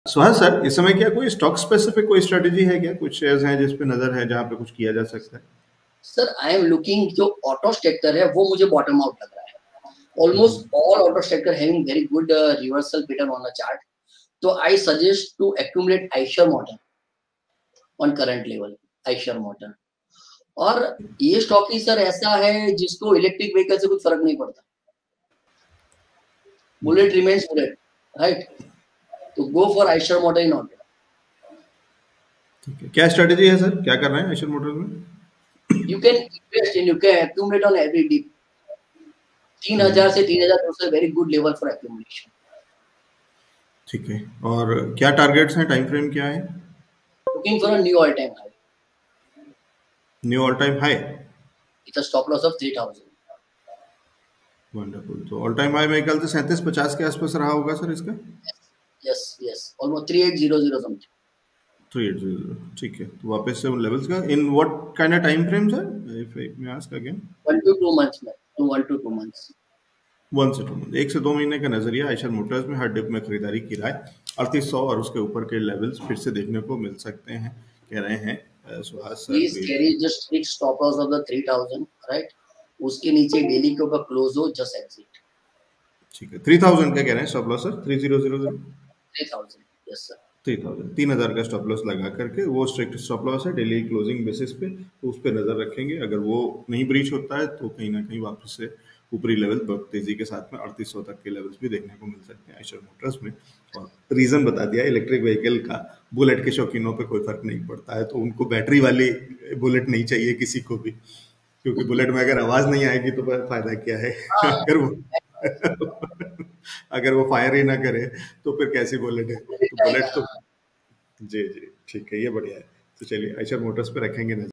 Suhas sir, इस समय क्या कोई स्टॉक स्पेसिफिक कोई स्ट्रेटेजी है क्या? कुछ शेयर्स हैं जिस पे नजर है जहां पे कुछ किया जा सकता है? सर आई एम लुकिंग, जो ऑटो सेक्टर है वो मुझे बॉटम आउट लग रहा है. Hmm, almost all auto sector having very good reversal pattern on the chart. तो I suggest to accumulate Eicher motor on current level. Eicher motor. और ये स्टॉक ही सर ऐसा है जिसको इलेक्ट्रिक व्हीकल से कुछ फर्क नहीं पड़ता. Bullet remains bullet, right. तो go for Eicher motor in auto. ठीक है, क्या स्ट्रेटेजी है सर? क्या कर रहे हैं एशियन मोटर्स में? You can invest in, you can accumulate on every dip. 3000 से 3200 very good level for accumulation. ठीक है, और क्या टारगेट्स हैं? टाइम फ्रेम क्या है? Looking for a new all time high new all time high? With a stop loss of 3000. Wonderful. तो all time high मेरे ख्याल से 3750 के आसपास रहा होगा सर इसका। Yes yes, almost 3800 something. 3800, ठीक है। तो वापस से उन लेवल्स का in what kind of time frame sir, if मैं आस्क अगेन? 1 to 2 months में, to 1 to 2 months. 1 से 2 मंथ, 1 से 2 महीने का नजरिया आयशर मोटर्स में हर डिप में खरीदारी की राय 3800 और उसके ऊपर के लेवल्स फिर से देखने को मिल सकते हैं, कह रहे हैं सुहास सर Please भी। carry just fixed stop loss of the 3000, right? उसके नीचे डेली के ऊपर क्लोज हो, जस्ट एग्जिट. ठीक है, 3000 का कह रहे हैं stop loss sir? 3000? 3000, yes sir. 3000 का स्टॉप लॉस लगा करके, वो स्ट्रिक्ट स्टॉप लॉस है डेली क्लोजिंग बेसिस पे, तो उस पर नजर रखेंगे। अगर वो नहीं ब्रीच होता है तो कहीं ना कहीं वापस से ऊपरी लेवल बहुत तेजी के साथ में 3800 तक के लेवल्स भी देखने को मिल सकते हैं आयशर मोटर्स में। और रीजन बता दिया, इलेक्ट्रिक व्हीकल का बुलेट के शौकीनों पे कोई फर्क नहीं पड़ता है, तो उनको बैटरी वाली बुलेट नहीं चाहिए किसी को भी, क्योंकि बुलेट में अगर आवाज नहीं आएगी तो फायदा क्या है? हाँ. अगर वो अगर वो फायर ही ना करे तो फिर कैसी बुलेट है? तो बुलेट तो, जी जी, ठीक है, ये बढ़िया है। तो चलिए आयशर मोटर्स पे रखेंगे नजर।